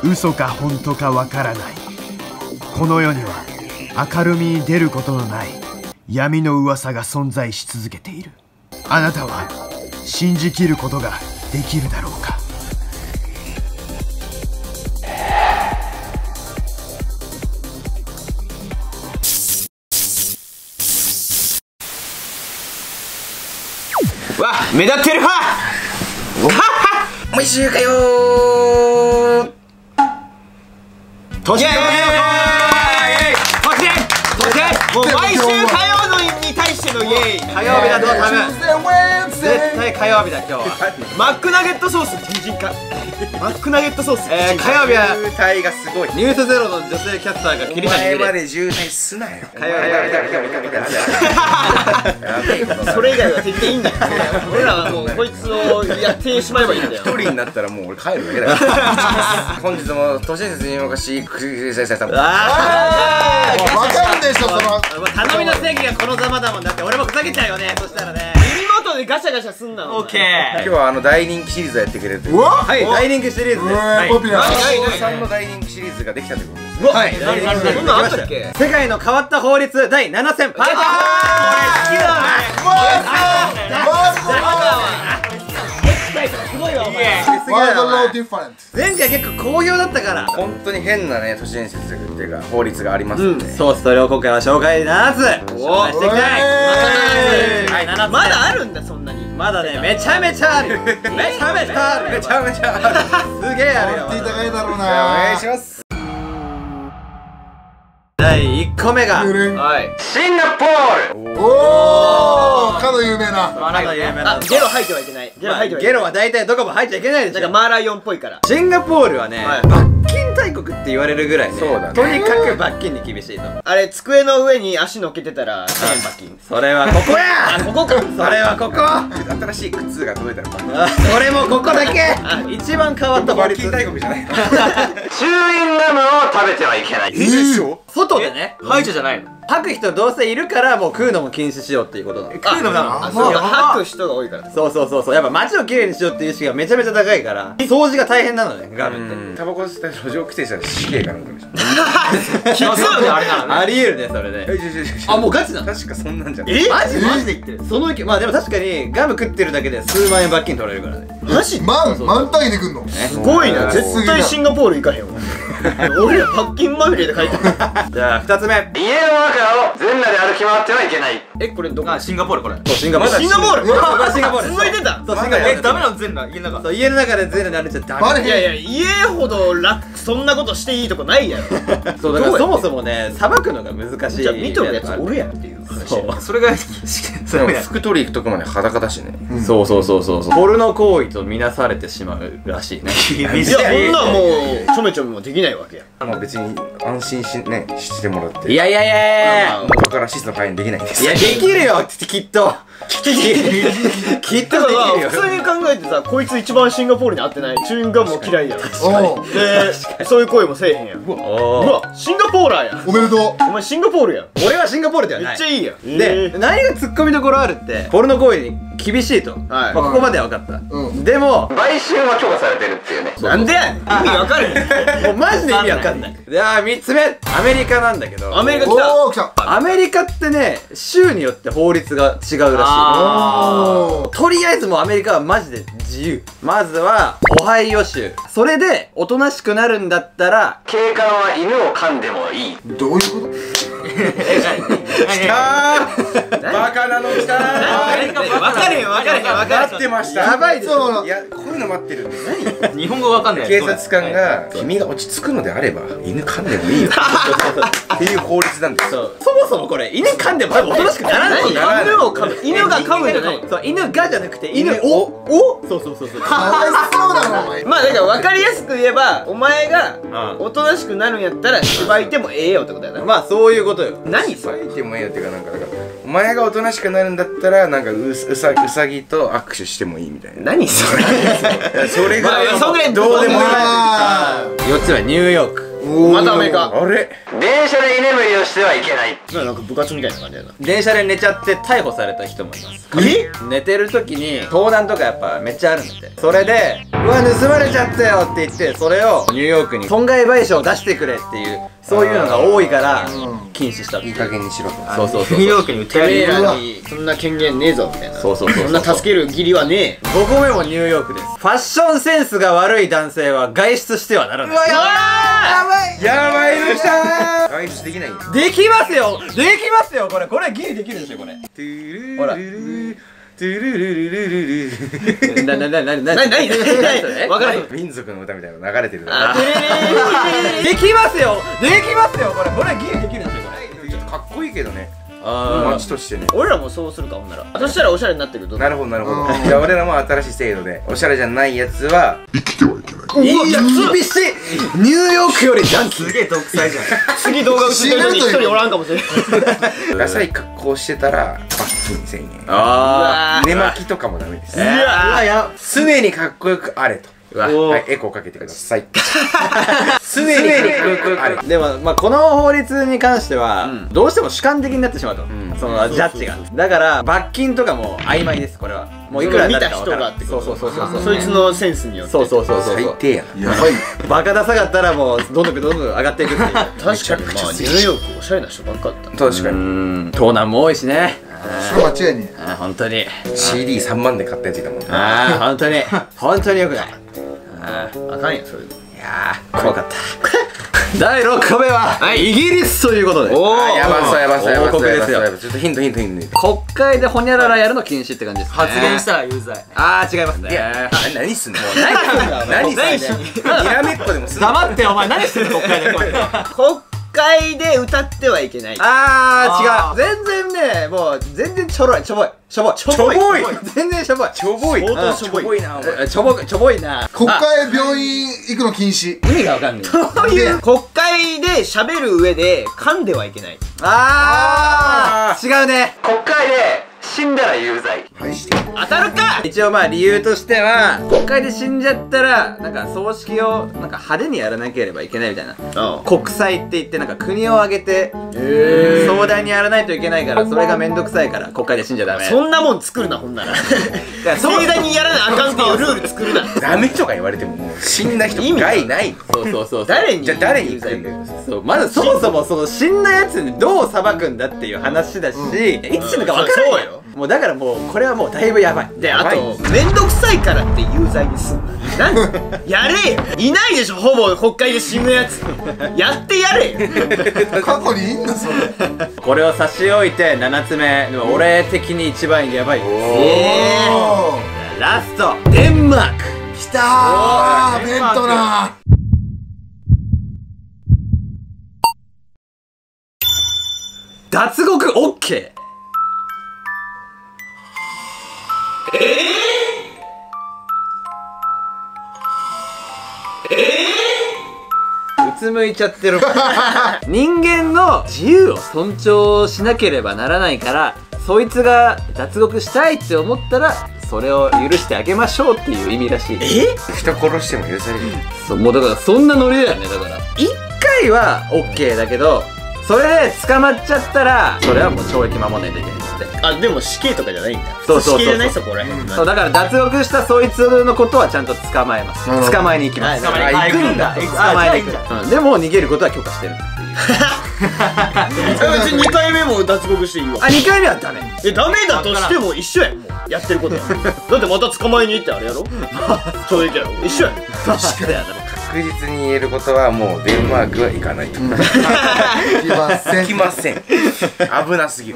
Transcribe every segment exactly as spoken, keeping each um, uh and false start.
嘘か本当かわからない。この世には明るみに出ることのない闇の噂が存在し続けている。あなたは信じきることができるだろうか。 わ、目立ってるは毎週火曜年越しもう毎週火曜のに対してのイエーイ。 火曜日だと多分絶対火曜日だ今日は。 マックナゲットソース人参かマックナゲットソース、 えー、火曜日は渋滞がすごい。 ニュースゼロの女性キャスターが切りお谷で前まで渋滞すなよ。 火曜日はそれ以外は敵でいいんだよ。俺らはもうこいつをやってしまえばいいんだよ。 一人になったらもう俺帰るだけだから本日も都市説におかしいくりさせた。 あーわかるでしょその頼みの正義がこのざまだもんだって。俺もふざけちゃうよね。そしたらね耳元でガシャガシャすんなの。オッケー。 今日はあの大人気シリーズをやってくれるという。 うわはい大人気シリーズです。 ポピュラー大さんの大人気シリーズができたということです。 はい大人気シリーズそんなんあったっけ。 世界の変わった法律だいなな戦パート。 好きだすごいわお前。 ワールドローディファレント。 前回結構好評だったから本当に変なね都市伝説っていうか法律がありますんで。 そう、それを今回は紹介ならず紹介していきたい。はいななつまだあるんだそんなに。 まだねめちゃめちゃある。めちゃめちゃある。 めちゃめちゃすげえあるよ。 聞いたかいだろうおな。 願いします。 だいいっこめがはい。 シンガポール。 おおかの有名な。 まだ有名なあゲロ吐いてはいけない。ゲロ吐いてはいけない。 ゲロは大体どこも入っちゃいけないでしょ。 なんかマーライオンっぽいから。 シンガポールはねはい罰金大国って言われるぐらいね。 そうだねとにかく罰金に厳しいと。 あれ机の上に足乗っけてたらせんえん罰金。 それはここや。 あここか。 それはここ。 新しい靴が届いたらあそれもここだけ。一番変わった法律。 罰金大国じゃない。 チューインガムを食べてはいけない。 えー外でね歯医者じゃないの。 吐く人どうせいるからもう食うのも禁止しようっていうことなの。 食うのなの。あそうか吐く人が多いから。 そうそうそうそう。やっぱ街をきれいにしようっていう意識がめちゃめちゃ高いから掃除が大変なのねガムって。 タバコ吸ったら路上規制したら死刑かなんかでしょ。 きついよねあれなら。 ありえるねそれで。あもうガチなの。 確かそんなんじゃない。 えマジマジで言ってる。その意見まあでも確かにガム食ってるだけで数万円罰金取られるからね。 マジ満満単位で来んの。 すごいな。絶対シンガポール行かへんわ。俺ら罰金まみれで書いてる。 じゃあふたつめ家の中を全裸で歩き回ってはいけない。 えこれどこ。 シンガポールこれ。 そうシンガポール。 シンガポール。 これシンガポール続いてた。 そうシンガポール。 え、ダメなの全裸家の中。 そう家の中で全裸で歩いちゃダメ。 バレへん。 いやいや家ほど楽そんなことしていいとこないやろ。 そうだからそもそもねさばくのが難しい。 じゃあ見とるやつおるやんっていう話。 そうそれがでも服取り行くとこまで裸だしね。 そうそうそうそうそう。ポルノ行為とみなされてしまうらしいね。 いやこんなんもうちょめちょめもできないわけや。 まあ別に安心しねしてもらって。 いやいやいやいや元からシスの会員できないんです。 いやできるよきっときっとできるよ。 普通に考えてさこいつ一番シンガポールに合ってない。チューインガムも嫌いやん。 おうでそういう声もせえへんやん。うおーわシンガポーラーやん。 おめでとお前シンガポールやん。 俺はシンガポールではめない。 っちゃいいやん。 で何がツッコミどころあるってポルノ行為に厳しいと。まあここまでは分かった。 うんでも売春は許可されてるっていうね。 なんでやねん。意味わかるへん。 もうマジで意味わかんない。じゃあみっつめアメリカなんだけどアメリカ来う。 た。 おお来た。 アメリカってね州によって法律が違うらしい。 おお。 とりあえずもうアメリカはマジで自由。まずはオハイオ州。それでおとなしくなるんだったら警官は犬を噛んでもいい。 どういうこと？ バカなの来たー。 わかるよわかるよわかる。 待ってました。 やばいでしょ。 いやこういうの待ってるんです。 日本語わかんない。 警察官が君が落ち着くのであれば犬噛んでもいいよっていう法律なんですよ。 そうそもそもこれ犬噛んでも多分おとなしくならない。 何犬を噛む。犬が噛むんじゃない。 そう犬がじゃなくて犬犬ををおそうそうそうそう。 かわいそうだなお前。 まあだから分かりやすく言えばお前がうんおとなしくなるんやったらしばいてもええよってことやな。 まあそういうことよ。 何それ。 書いてもいいよっていうかなんかだからお前がおとなしくなるんだったらなんかうさうさうさぎと握手してもいいみたいな。 何それ。 それぐらいまあそんぐらいどうでもいい。 あよっつはニューヨーク。 またアメリカ。 あれ電車で居眠りをしてはいけない。 なんか部活みたいな感じだな。 電車で寝ちゃって逮捕された人もいます。 え？ 寝てる時に盗難とかやっぱめっちゃあるんだって。それで「うわ盗まれちゃったよ」って言って、それをニューヨークに損害賠償を出してくれっていう、そういうのが多いから禁止したって。 いい加減にしろと。 そうそうそう。 ニューヨークに売っててめえやる。 らにそんな権限ねえぞみたいな。 そうそうそうそう。 そんな助ける義理はねえ。 ごこめもニューヨークです。ファッションセンスが悪い男性は外出してはならない。 やばいやばいのきたー。外出できないよ。 できますよ、できますよ、これこれギリできるでしょこれ。ほらトゥルルルルルルななななななななわからん。 民族の歌みたいなの流れてる。 あーできますよ、できますよ、これこれギリできるでしょこれ。 ちょっとかっこいいけどね、 あ街としてね。 俺らもそうするかほんなら。そしたらおしゃれになってくると。 なるほどなるほど。じゃあ俺らも新しい制度でおしゃれじゃないやつはど。いや厳しい。ニューヨークよりジャンキー。 すげえ独裁じゃん。 次動画映ってるのに一人おらんかもしれない。 ダサい格好してたら罰金せんえん。 あ寝巻きとかもダメです。 うわや常にかっこよくあれと。 うわはいエコーかけてください。常にかっこよくあれ。 でもまあこの法律に関してはどうしても主観的になってしまうと、そのジャッジが。だから罰金とかも曖昧です。これはもういくらになるか分からん。 見た人がってこと。 そうそうそうそうそいつのセンスによって。 そうそうそうそうそう。 最低やな。 やばい。 バカダサかったらもうどんどんどんどん上がっていくっていう。 確かにまあニューヨークおしゃれな人ばっかだった。 確かうに。 ん盗難も多いしね。 それ間違いねあー本当に。 シーディーさん 万で買ったやついたもんね。 ああ本当に本当によくない。あーあかんやんそれで。 いやー怖かった。だいろっこめはイギリスということで。 おあやばそうやばそうやば報そうやば告ですよ。 そうやばそう。ちょっとヒントヒントヒント。 国会でホニャララやるの禁止って感じですね。 発言したら有罪。 あー違いますね。 いやな何すんの。何すんの。何すんの。にらめっこでもすんの。 黙ってお前何してんの国会でこうやって。 国会で歌ってはいけない。 あー違う。全然ねもう全然ちょろいちょぼいちょぼいちょぼい全然ちょぼいちょぼい。 相当しょぼいちょぼいなお前。 えちょぼちょぼいな。 国会病院行くの禁止。 意味がわかんない。 そういう国会で喋る上で噛んではいけない。 あー違うね。国会で死んだら有罪。 はいして。 当たるか。 一応まあ理由としては国会で死んじゃったらなんか葬式をなんか派手にやらなければいけないみたいな。国債って言ってなんか国を挙げて壮大にやらないといけないから、それがめんどくさいから国会で死んじゃダメ。 そんなもん作るなほんなら。 らそう盛大にやらなあかんっていうルール作るな。 ダメとか言われてももう死んだ人害ない。 そうそうそうそう。 誰にじゃあ誰に行くんだよ。 そうまずそもそもその死んだやつにどう裁くんだっていう話だし、いつ死ぬか分からないよ。もうだからもうこれはもうだいぶやばい。 であとめんどくさいからって有罪にすんな。なんやれよ。いないでしょほぼ国会で死ぬやつ。やってやれよ。 過去にいんのそれ。 これを差し置いてななつめ、でも俺的に一番やばい。 えおーラストデンマーク。 きたーベントナー。 脱獄オッケー。うつむいちゃってる。人間の自由を尊重しなければならないから、そいつが脱獄したいって思ったらそれを許してあげましょうっていう意味らしい。 え人殺しても許される。 そうもうだからそんなノリだよね。だからいっかいは OK だけど、それで捕まっちゃったらそれはもう懲役守らないといけないって。 あでも死刑とかじゃないんだ。 そうそうそうそう死刑じゃないそこら辺。 そうだから脱獄したそいつのことはちゃんと捕まえます。 なるほど捕まえに行きます。 はいあ行くんだ。 捕まえに行く。うんでも逃げることは許可してるっていう。 別ににかいめも脱獄していいわ。 あにかいめはダメ。 えダメだとしても一緒やんもうやってることは。だってまた捕まえに行ってあれやろ。懲役やろ一緒やん。 確かに。 確実に言えることはもうデンマークは行かないと。 行きません。 行きません。危なすぎる。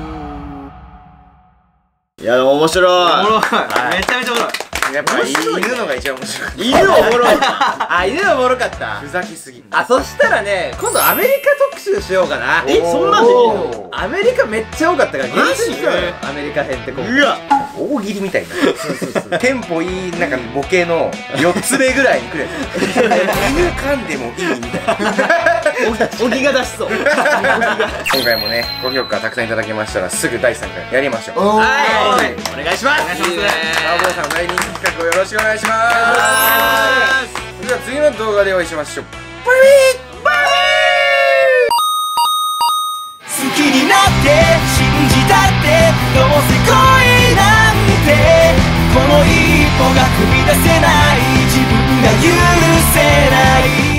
いや面白い。 おもろい。めちゃめちゃおもろい。 やっぱ犬のが一番面白い。 犬おもろい。 あ犬おもろかった。 ふざけすぎ。 あそしたらね今度アメリカ特集しようかな。 えそんなんでいいの。 アメリカめっちゃ多かったからマジ厳選したのよアメリカ編ってこう。 うわ大喜利みたいな。テンポいいなんかボケのよっつめぐらいにくるやつ。犬噛んでもいいみたいな。 おぎが出しそう。 今回もねご評価たくさんいただけましたらすぐだいさんかいやりましょう。 おーはいお願いします。お願いします。 青村さん大人気企画をよろしくお願いします。それでは次の動画でお会いしましょう。バイビー。 信じたってどうせ恋なんてこの一歩が踏み出せない自分が許せない